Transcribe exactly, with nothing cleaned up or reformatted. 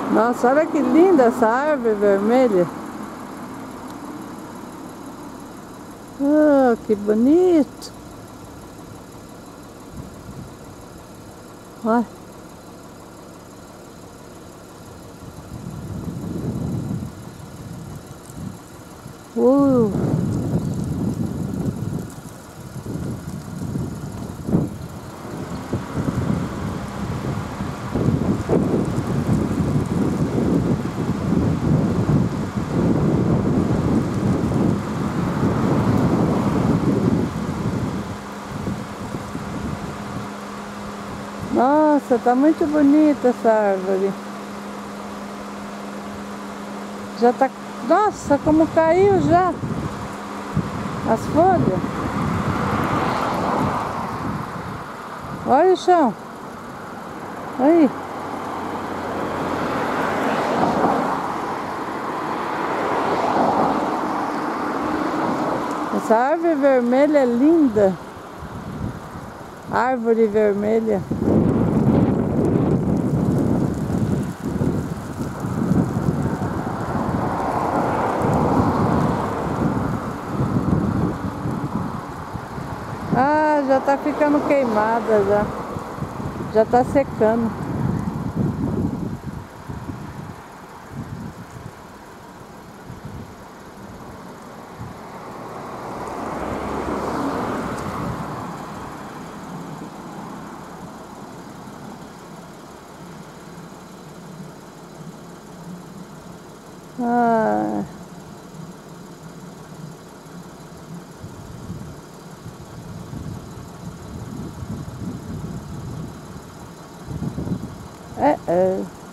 Nossa, olha que linda essa árvore vermelha. Ah, que bonito. Olha. Uh. Nossa, tá muito bonita essa árvore. Já tá... Nossa, como caiu já as folhas. Olha o chão. Aí. Essa árvore vermelha é linda. Árvore vermelha. Ah, já tá ficando queimada já. Já tá secando. Ah. É, é.